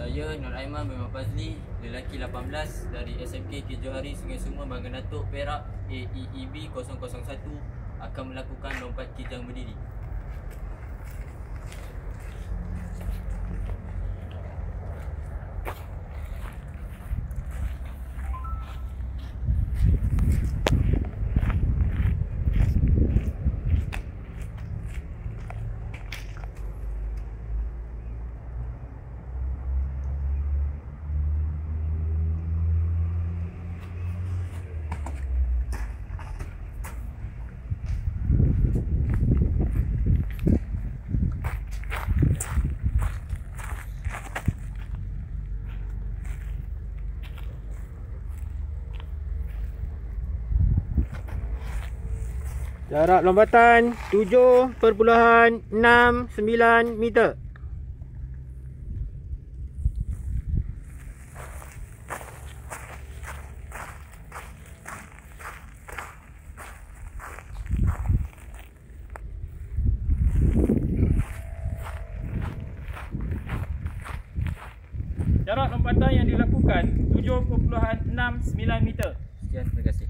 Saya Nur Aiman bin Fazli, lelaki 18 dari SMK Kejohari Sungai Semua, Bangga Datuk, Perak, AEEB 001 akan melakukan lompat kijang berdiri. Jarak lompatan 7.69 meter. Jarak lompatan yang dilakukan 7.69 meter. Sekian, terima kasih.